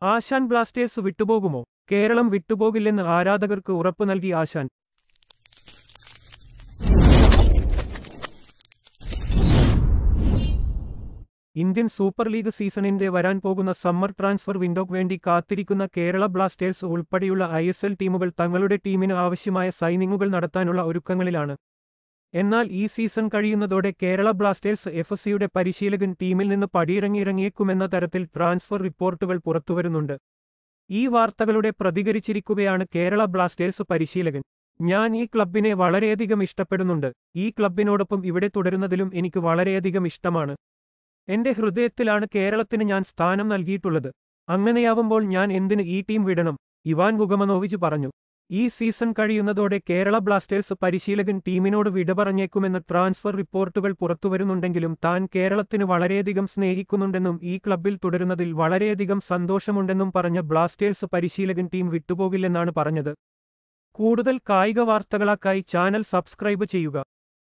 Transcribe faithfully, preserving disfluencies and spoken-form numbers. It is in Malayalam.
ആശാൻ ബ്ലാസ്റ്റേഴ്സ് വിട്ടുപോകുമോ? കേരളം വിട്ടുപോകില്ലെന്ന് ആരാധകർക്ക് ഉറപ്പു നൽകി ആശാൻ. ഇന്ത്യൻ സൂപ്പർ ലീഗ് സീസണിന്റെ വരാൻ പോകുന്ന സമ്മർ ട്രാൻസ്ഫർ വിൻഡോക്ക് വേണ്ടി കാത്തിരിക്കുന്ന കേരള ബ്ലാസ്റ്റേഴ്സ് ഉൾപ്പെടെയുള്ള ഐ എസ് എൽ ടീമുകൾ തങ്ങളുടെ ടീമിന് ആവശ്യമായ സൈനിങ്ങുകൾ നടത്താനുള്ള ഒരുക്കങ്ങളിലാണ്. എന്നാൽ ഈ സീസൺ കഴിയുന്നതോടെ കേരള ബ്ലാസ്റ്റേഴ്സ് എഫ് സിയുടെ പരിശീലകൻ ടീമിൽ നിന്ന് പടിയിറങ്ങിയിറങ്ങിയേക്കുമെന്ന തരത്തിൽ ട്രാൻസ്ഫർ റിപ്പോർട്ടുകൾ പുറത്തുവരുന്നുണ്ട്. ഈ വാർത്തകളുടെ പ്രതികരിച്ചിരിക്കുകയാണ് കേരള ബ്ലാസ്റ്റേഴ്സ് പരിശീലകൻ. ഞാൻ ഈ ക്ലബിനെ വളരെയധികം ഇഷ്ടപ്പെടുന്നുണ്ട്. ഈ ക്ലബിനോടൊപ്പം ഇവിടെ തുടരുന്നതിലും എനിക്ക് വളരെയധികം ഇഷ്ടമാണ്. എന്റെ ഹൃദയത്തിലാണ് കേരളത്തിന് ഞാൻ സ്ഥാനം നൽകിയിട്ടുള്ളത്. അങ്ങനെയാവുമ്പോൾ ഞാൻ എന്തിന് ഈ ടീം വിടണം? ഇവാൻ വുകമനോവിച്ച് പറഞ്ഞു. ഈ സീസൺ കഴിയുന്നതോടെ കേരള ബ്ലാസ്റ്റേഴ്സ് പരിശീലകൻ ടീമിനോട് വിട പറഞ്ഞേക്കുമെന്ന് ട്രാൻസ്ഫർ റിപ്പോർട്ടുകൾ പുറത്തുവരുന്നുണ്ടെങ്കിലും താൻ കേരളത്തിന് വളരെയധികം സ്നേഹിക്കുന്നുണ്ടെന്നും ഈ ക്ലബ്ബിൽ തുടരുന്നതിൽ വളരെയധികം സന്തോഷമുണ്ടെന്നും പറഞ്ഞ ബ്ലാസ്റ്റേഴ്സ് പരിശീലകൻ ടീം വിട്ടുപോകില്ലെന്നാണ് പറഞ്ഞത്. കൂടുതൽ കായിക വാർത്തകളായി ചാനൽ സബ്സ്ക്രൈബ് ചെയ്യുക.